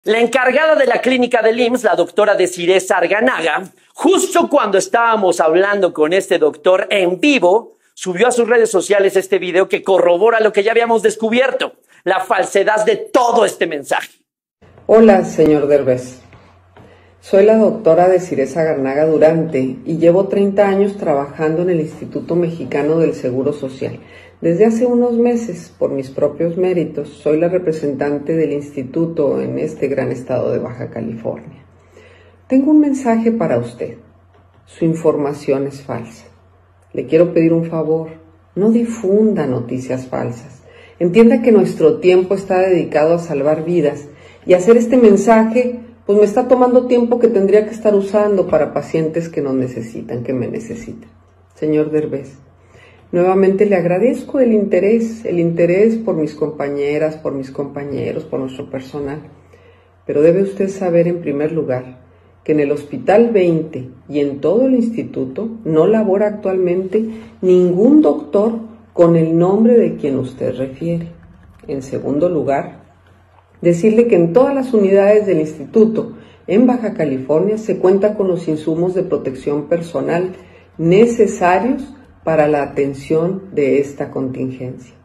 La encargada de la clínica del IMSS, la doctora Desiree Sarganaga, justo cuando estábamos hablando con este doctor en vivo, subió a sus redes sociales este video que corrobora lo que ya habíamos descubierto, la falsedad de todo este mensaje. Hola, señor Derbez. Soy la doctora Desiree Sarganaga Durante y llevo 30 años trabajando en el Instituto Mexicano del Seguro Social. Desde hace unos meses, por mis propios méritos, soy la representante del instituto en este gran estado de Baja California. Tengo un mensaje para usted. Su información es falsa. Le quiero pedir un favor. No difunda noticias falsas. Entienda que nuestro tiempo está dedicado a salvar vidas y hacer este mensaje pues me está tomando tiempo que tendría que estar usando para pacientes que nos necesitan, que me necesitan. Señor Derbez, nuevamente le agradezco el interés por mis compañeras, por mis compañeros, por nuestro personal. Pero debe usted saber en primer lugar que en el Hospital 20 y en todo el instituto no labora actualmente ningún doctor con el nombre de quien usted refiere. En segundo lugar, decirle que en todas las unidades del instituto en Baja California se cuenta con los insumos de protección personal necesarios para la atención de esta contingencia.